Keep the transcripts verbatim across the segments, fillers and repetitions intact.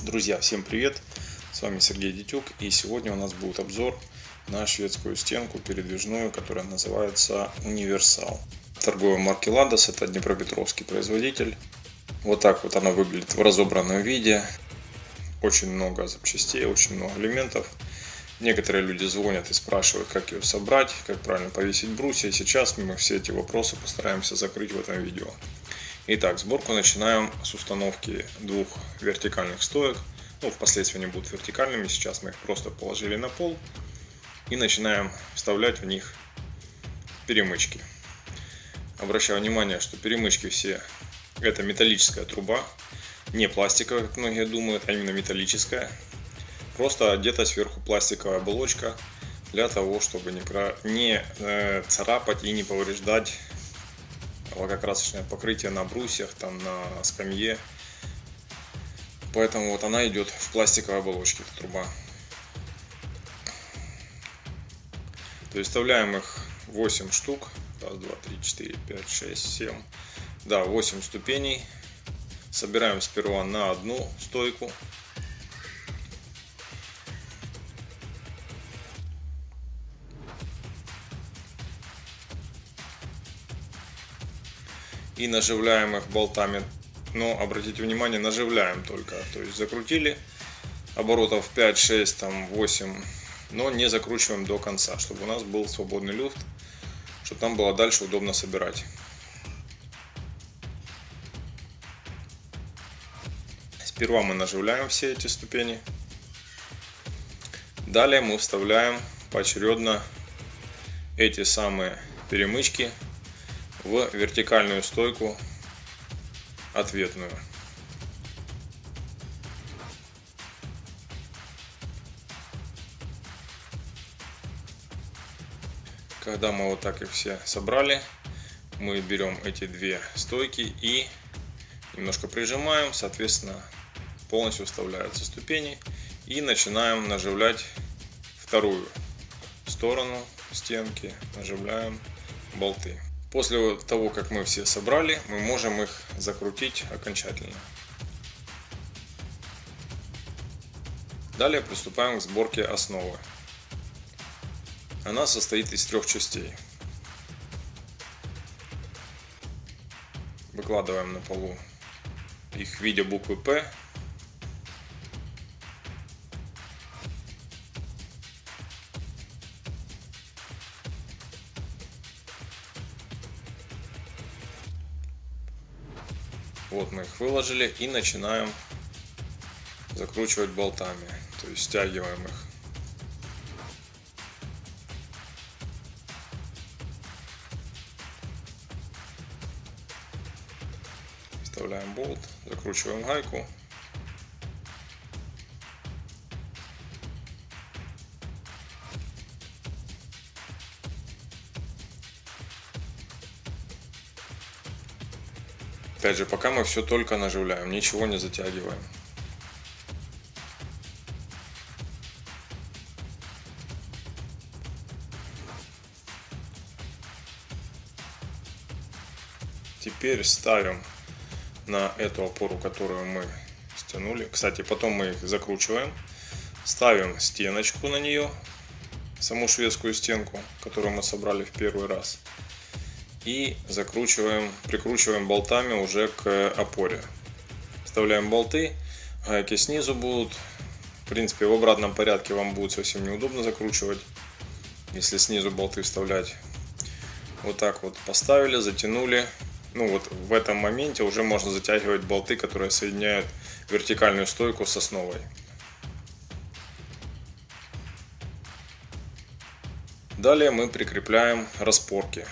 Друзья, всем привет! С вами Сергей Дитюк, и сегодня у нас будет обзор на шведскую стенку передвижную, которая называется Универсал. Торговая марки Ладос, это днепропетровский производитель. Вот так вот она выглядит в разобранном виде. Очень много запчастей, очень много элементов. Некоторые люди звонят и спрашивают, как ее собрать, как правильно повесить брусья. И сейчас мы все эти вопросы постараемся закрыть в этом видео. Итак, сборку начинаем с установки двух вертикальных стоек. Ну, впоследствии они будут вертикальными, сейчас мы их просто положили на пол. И начинаем вставлять в них перемычки. Обращаю внимание, что перемычки все это металлическая труба. Не пластиковая, как многие думают, а именно металлическая. Просто одета сверху пластиковая оболочка для того, чтобы не царапать и не повреждать лакокрасочное покрытие на брусьях, там на скамье. Поэтому вот она идет в пластиковой оболочке, эта труба. То есть вставляем их восемь штук. Раз, два, три, четыре, пять, шесть, семь. Да, восемь ступеней. Собираем сперва на одну стойку. И наживляем их болтами. Но обратите внимание, наживляем только. То есть закрутили оборотов пять, шесть, там восемь. Но не закручиваем до конца, чтобы у нас был свободный люфт, чтобы нам было дальше удобно собирать. Сперва мы наживляем все эти ступени. Далее мы вставляем поочередно эти самые перемычки в вертикальную стойку ответную. Когда мы вот так их все собрали, мы берем эти две стойки и немножко прижимаем, соответственно, полностью вставляются ступени, и начинаем наживлять вторую сторону стенки, наживляем болты. После того, как мы все собрали, мы можем их закрутить окончательно. Далее приступаем к сборке основы. Она состоит из трех частей. Выкладываем на полу их в виде буквы П. Вот мы их выложили и начинаем закручивать болтами, то есть стягиваем их. Вставляем болт, закручиваем гайку. Опять же, пока мы все только наживляем, ничего не затягиваем. Теперь ставим на эту опору, которую мы стянули. Кстати, потом мы их закручиваем. Ставим стеночку на нее, саму шведскую стенку, которую мы собрали в первый раз. И закручиваем, прикручиваем болтами уже к опоре. Вставляем болты, гайки снизу будут. В принципе, в обратном порядке вам будет совсем неудобно закручивать, если снизу болты вставлять. Вот так вот поставили, затянули. Ну вот в этом моменте уже можно затягивать болты, которые соединяют вертикальную стойку с основой. Далее мы прикрепляем распорки.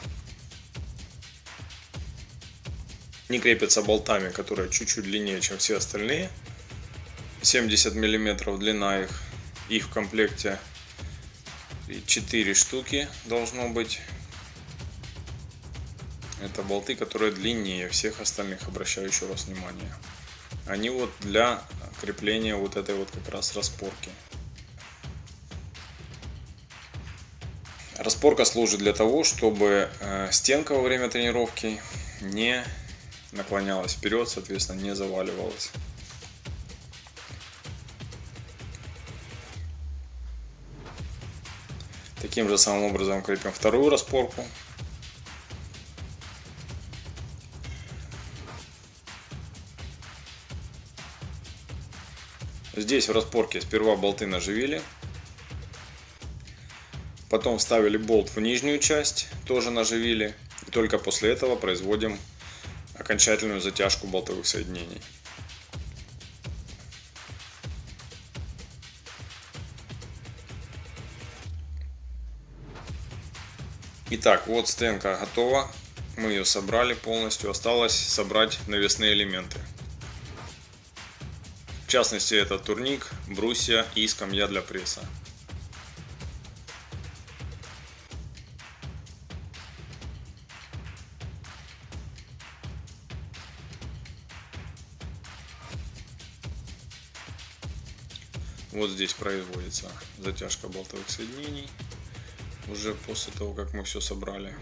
Они крепятся болтами, которые чуть-чуть длиннее, чем все остальные. семьдесят миллиметров длина их. Их в комплекте четыре штуки должно быть. Это болты, которые длиннее всех остальных, обращаю еще раз внимание. Они вот для крепления вот этой вот как раз распорки. Распорка служит для того, чтобы стенка во время тренировки не наклонялась вперед, соответственно, не заваливалась. Таким же самым образом крепим вторую распорку. Здесь в распорке сперва болты наживили, потом вставили болт в нижнюю часть, тоже наживили, и только после этого производим окончательную затяжку болтовых соединений. Итак, вот стенка готова, мы ее собрали полностью, осталось собрать навесные элементы. В частности, это турник, брусья и скамья для пресса. Вот здесь производится затяжка болтовых соединений, уже после того, как мы все собрали.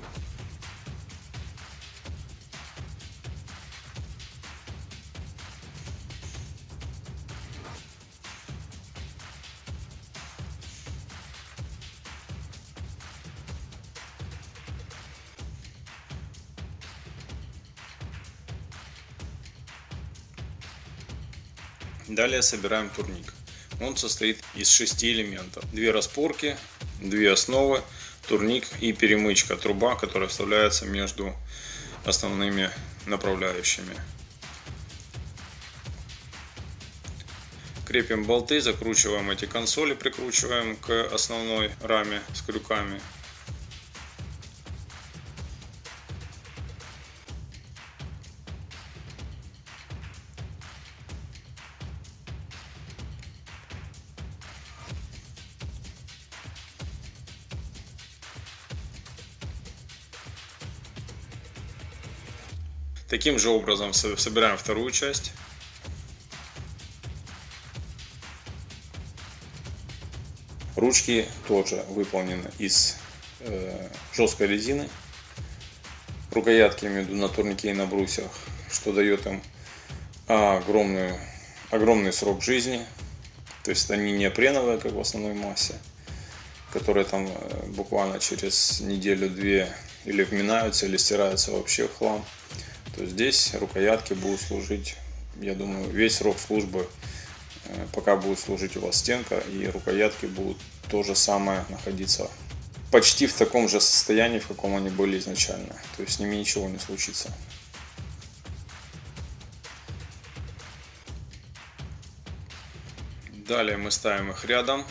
Далее собираем турник. Он состоит из шести элементов. Две распорки, две основы, турник и перемычка, труба, которая вставляется между основными направляющими. Крепим болты, закручиваем эти консоли, прикручиваем к основной раме с крюками. Таким же образом собираем вторую часть. Ручки тоже выполнены из э, жесткой резины. Рукоятки, я имею в виду, на турнике и на брусьях, что дает им огромную, огромный срок жизни. То есть они не неопреновые, как в основной массе, которые там буквально через неделю-две или вминаются, или стираются вообще в хлам. То здесь рукоятки будут служить, я думаю, весь срок службы, пока будет служить у вас стенка, и рукоятки будут то же самое находиться почти в таком же состоянии, в каком они были изначально. То есть с ними ничего не случится. Далее мы ставим их рядом.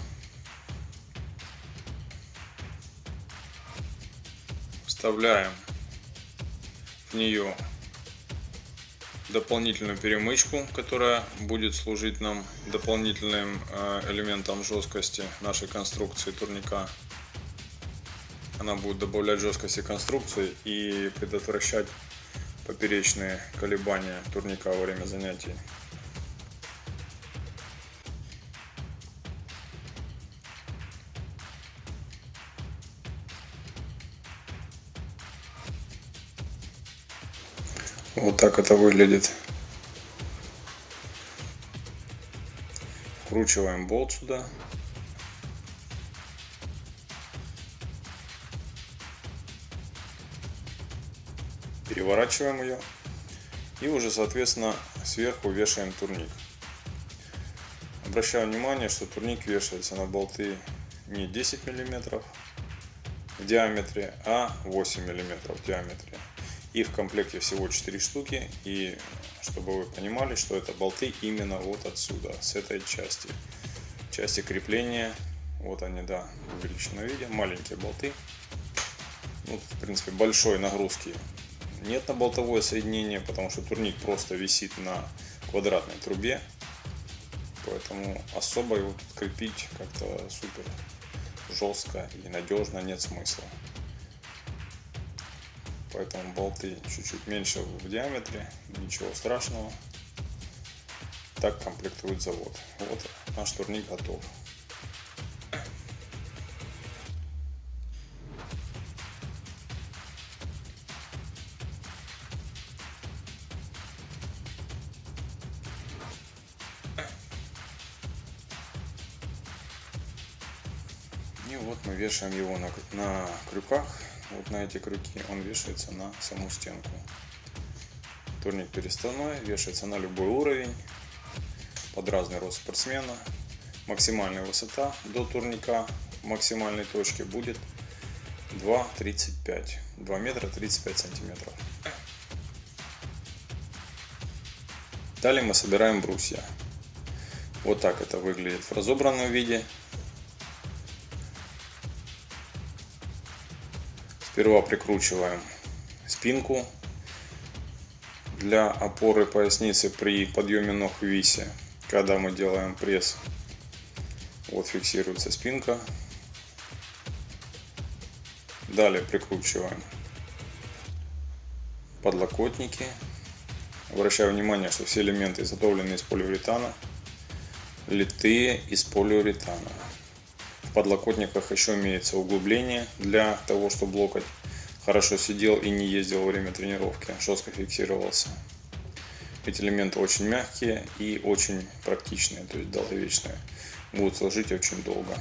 Вставляем в нее дополнительную перемычку, которая будет служить нам дополнительным элементом жесткости нашей конструкции турника. Она будет добавлять жесткости конструкции и предотвращать поперечные колебания турника во время занятий. Вот так это выглядит. Вкручиваем болт сюда. Переворачиваем ее. И уже, соответственно, сверху вешаем турник. Обращаю внимание, что турник вешается на болты не десять миллиметров в диаметре, а восемь миллиметров в диаметре. И в комплекте всего четыре штуки. И чтобы вы понимали, что это болты именно вот отсюда, с этой части. Части крепления. Вот они, да, в увеличенном виде. Маленькие болты. Ну, в принципе, большой нагрузки нет на болтовое соединение, потому что турник просто висит на квадратной трубе. Поэтому особо его тут крепить как-то супер жестко и надежно нет смысла. Поэтому болты чуть-чуть меньше в диаметре, ничего страшного. Так комплектует завод. Вот наш турник готов. И вот мы вешаем его на, на крюках. Вот на эти крюки он вешается на саму стенку. Турник переставной, вешается на любой уровень, под разный рост спортсмена. Максимальная высота до турника максимальной точки будет два тридцать пять, два метра тридцать пять сантиметров. Далее мы собираем брусья. Вот так это выглядит в разобранном виде. Сперва прикручиваем спинку для опоры поясницы при подъеме ног в висе. Когда мы делаем пресс, вот фиксируется спинка. Далее прикручиваем подлокотники. Обращаю внимание, что все элементы изготовлены из полиуретана, литые из полиуретана. В подлокотниках еще имеется углубление для того, чтобы локоть хорошо сидел и не ездил во время тренировки, жестко фиксировался. Эти элементы очень мягкие и очень практичные, то есть долговечные. Будут служить очень долго.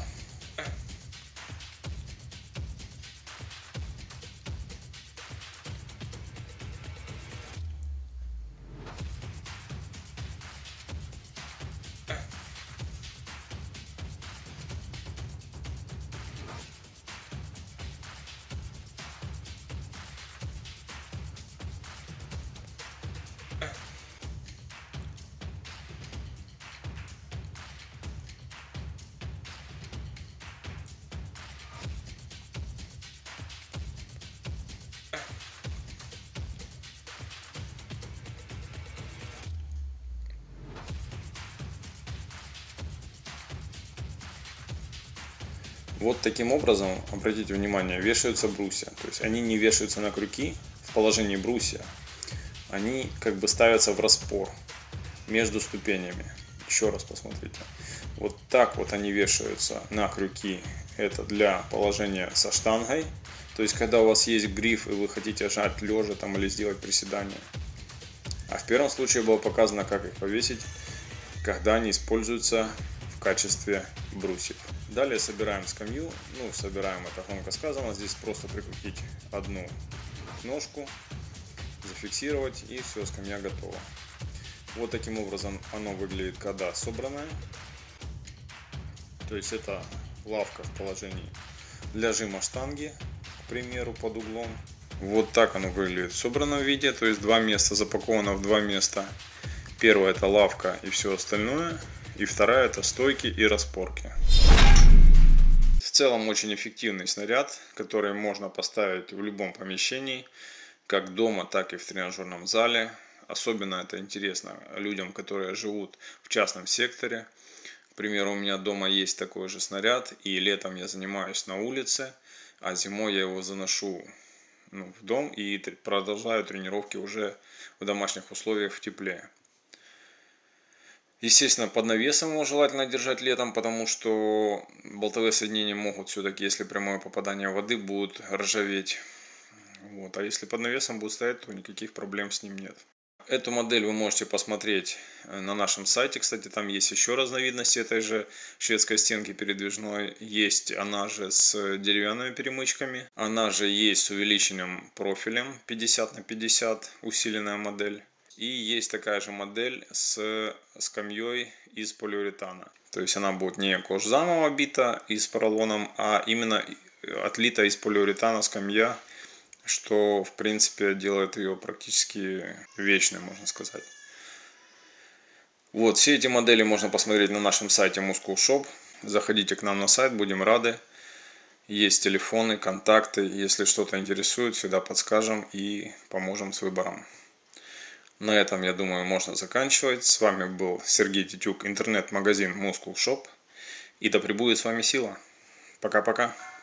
Вот таким образом, обратите внимание, вешаются брусья. То есть они не вешаются на крюки в положении брусья. Они как бы ставятся в распор между ступенями. Еще раз посмотрите. Вот так вот они вешаются на крюки. Это для положения со штангой. То есть когда у вас есть гриф и вы хотите жать лежа там, или сделать приседание. А в первом случае было показано, как их повесить, когда они используются в качестве брусьев. Далее собираем скамью. Ну, собираем, это громко сказано. Здесь просто прикрутить одну ножку, зафиксировать, и все, скамья готова. Вот таким образом оно выглядит, когда собранное. То есть это лавка в положении для жима штанги, к примеру, под углом. Вот так оно выглядит в собранном виде. То есть два места запаковано в два места. Первое — это лавка и все остальное. И вторая — это стойки и распорки. В целом очень эффективный снаряд, который можно поставить в любом помещении, как дома, так и в тренажерном зале. Особенно это интересно людям, которые живут в частном секторе. К примеру, у меня дома есть такой же снаряд, и летом я занимаюсь на улице, а зимой я его заношу ну, в дом и продолжаю тренировки уже в домашних условиях в тепле. Естественно, под навесом его желательно держать летом, потому что болтовые соединения могут все-таки, если прямое попадание воды, будут ржаветь. Вот. А если под навесом будет стоять, то никаких проблем с ним нет. Эту модель вы можете посмотреть на нашем сайте. Кстати, там есть еще разновидности этой же шведской стенки передвижной. Есть она же с деревянными перемычками. Она же есть с увеличенным профилем пятьдесят на пятьдесят, усиленная модель. И есть такая же модель с скамьей из полиуретана. То есть она будет не кожзамом обита и с поролоном, а именно отлита из полиуретана скамья, что в принципе делает ее практически вечной, можно сказать. Вот, все эти модели можно посмотреть на нашем сайте Muscle Shop. Заходите к нам на сайт, будем рады. Есть телефоны, контакты. Если что-то интересует, всегда подскажем и поможем с выбором. На этом, я думаю, можно заканчивать. С вами был Сергей Титюк, интернет-магазин Muscle Shop. И да пребудет с вами сила. Пока-пока.